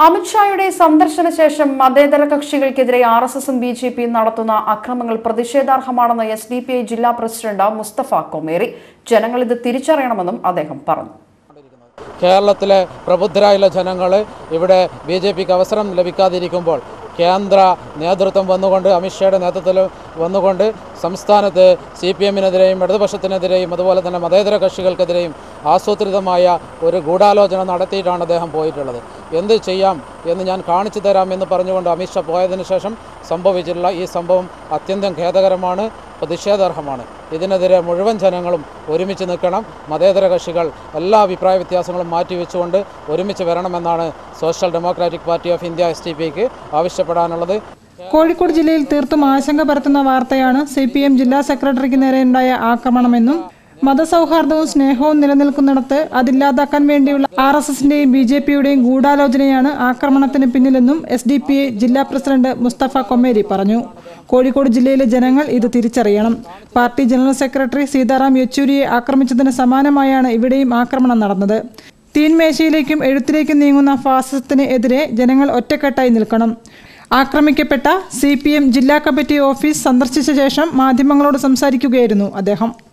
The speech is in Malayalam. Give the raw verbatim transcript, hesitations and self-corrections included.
അമിത്ഷായുടെ സന്ദർശന ശേഷം മതേതര കക്ഷികൾക്കെതിരെ ആർ എസ് എസും ബി ജെ പിയും നടത്തുന്ന അക്രമങ്ങൾ പ്രതിഷേധാർഹമാണെന്ന് എസ് ഡി പി ഐ ജില്ലാ പ്രസിഡന്റ് മുസ്തഫ കൊമേരി. ജനങ്ങൾ ഇത് തിരിച്ചറിയണമെന്നും അദ്ദേഹം പറഞ്ഞു. കേരളത്തിലെ പ്രബുദ്ധരായുള്ള ജനങ്ങൾ ഇവിടെ ബി ജെ പിക്ക് അവസരം ലഭിക്കാതിരിക്കുമ്പോൾ കേന്ദ്ര നേതൃത്വം വന്നുകൊണ്ട് അമിത്ഷായുടെ നേതൃത്വത്തിൽ വന്നുകൊണ്ട് സംസ്ഥാനത്ത് സി പി എമ്മിനെതിരെയും ഇടതുപക്ഷത്തിനെതിരെയും അതുപോലെ തന്നെ മതേതര കക്ഷികൾക്കെതിരെയും ആസൂത്രിതമായ ഒരു ഗൂഢാലോചന നടത്തിയിട്ടാണ് അദ്ദേഹം പോയിട്ടുള്ളത്. എന്ത് ചെയ്യാം എന്ന് ഞാൻ കാണിച്ചു തരാം എന്ന് പറഞ്ഞുകൊണ്ട് അമിത്ഷാ പോയതിനു ശേഷം സംഭവിച്ചിട്ടുള്ള ഈ സംഭവം അത്യന്തം ഖേദകരമാണ്, പ്രതിഷേധാർഹമാണ്. ഇതിനെതിരെ മുഴുവൻ ജനങ്ങളും ഒരുമിച്ച് നിൽക്കണം. മതേതര കക്ഷികൾ എല്ലാ അഭിപ്രായ വ്യത്യാസങ്ങളും മാറ്റിവെച്ചുകൊണ്ട് ഒരുമിച്ച് വരണമെന്നാണ് social democratic party of India S T പിക്ക് ആവശ്യപ്പെടാനുള്ളത്. കോഴിക്കോട് ജില്ലയിൽ തീർത്തും ആശങ്ക പരത്തുന്ന വാർത്തയാണ് സി പി എം ജില്ലാ സെക്രട്ടറിക്ക് നേരെയുണ്ടായ ആക്രമണമെന്നും മതസൗഹാർദ്ദവും സ്നേഹവും നിലനിൽക്കുന്നിടത്ത് അതില്ലാതാക്കാൻ വേണ്ടിയുള്ള ആർ എസ് എസിന്റെയും ബി ജെ പിയുടെയും ഗൂഢാലോചനയാണ് ആക്രമണത്തിന് പിന്നിലെന്നും എസ് ഡി പി ഐ ജില്ലാ പ്രസിഡന്റ് മുസ്തഫ കൊമേരി പറഞ്ഞു. കോഴിക്കോട് ജില്ലയിലെ ജനങ്ങൾ ഇത് തിരിച്ചറിയണം. പാർട്ടി ജനറൽ സെക്രട്ടറി സീതാറാം യെച്ചൂരിയെ ആക്രമിച്ചതിന് സമാനമായാണ് ഇവിടെയും ആക്രമണം നടന്നത്. തീൻമേശയിലേക്കും എഴുത്തിലേക്കും നീങ്ങുന്ന ഫാസിസത്തിന് എതിരെ ജനങ്ങൾ ഒറ്റക്കെട്ടായി നിൽക്കണം. ആക്രമിക്കപ്പെട്ട സി പി എം ജില്ലാ കമ്മിറ്റി ഓഫീസ് സന്ദർശിച്ച ശേഷം മാധ്യമങ്ങളോട് സംസാരിക്കുകയായിരുന്നു അദ്ദേഹം.